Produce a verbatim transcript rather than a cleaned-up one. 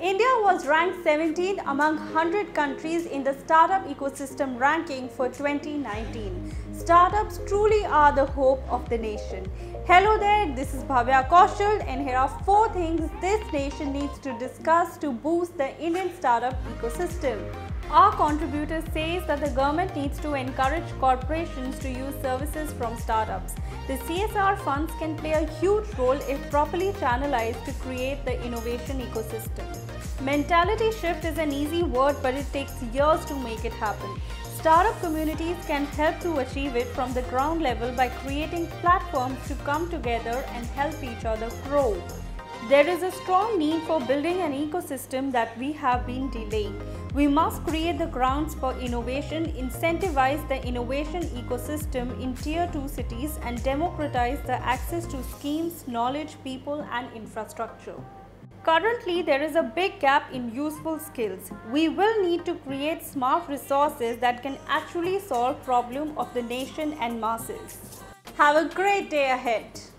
India was ranked seventeenth among one hundred countries in the startup ecosystem ranking for twenty nineteen. Startups truly are the hope of the nation. Hello there, this is Bhavya Kaushal and here are four things this nation needs to discuss to boost the Indian startup ecosystem. Our contributor says that the government needs to encourage corporations to use services from startups. The C S R funds can play a huge role if properly channelized to create the innovation ecosystem. Mentality shift is an easy word, but it takes years to make it happen. Startup communities can help to achieve it from the ground level by creating platforms to come together and help each other grow. There is a strong need for building an ecosystem that we have been delaying. We must create the grounds for innovation, incentivize the innovation ecosystem in tier two cities and democratize the access to schemes, knowledge, people and infrastructure. Currently, there is a big gap in useful skills. We will need to create smart resources that can actually solve problems of the nation and masses. Have a great day ahead.